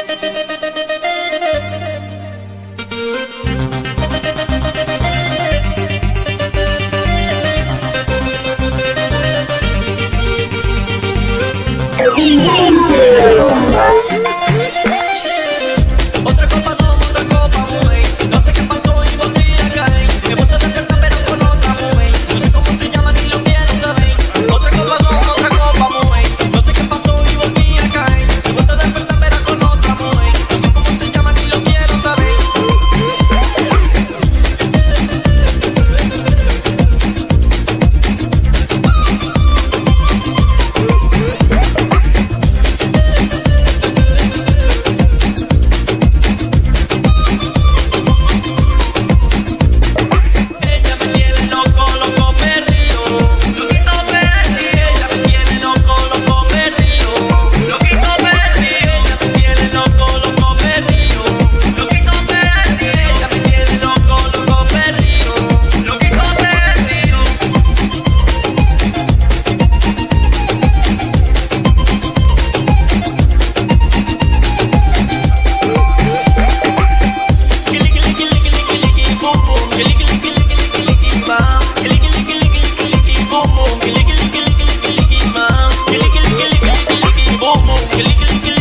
Otra copa toma, otra copa, mujer. No sé qué pasó y volví a caer. Me he vuelto a despertar pero con otra mujer. No sé cómo se llama ni lo quiero saber. Otra copa toma, otra copa, mujer. No sé qué pasó y volví a caer. Me he vuelto a despertar pero con otra mujer. No sé cómo se llama ni lo quiero saber. Ella me tiene loco, loco perdido. Loquito perdido. Ella me tiene loco, loco perdido. Loquito perdido. Ella me tiene loco, loco perdido. Loquito perdido. Ella me tiene loco, loco perdido. Loquito perdido. Kili kili kili kili kili kili boom boom. Kili kili kili kili kili kili bam. Kili kili kili kili kili kili boom boom. Kili kili kili kili kili kili bam. Kili kili kili kili kili kili boom boom. Kili kili kili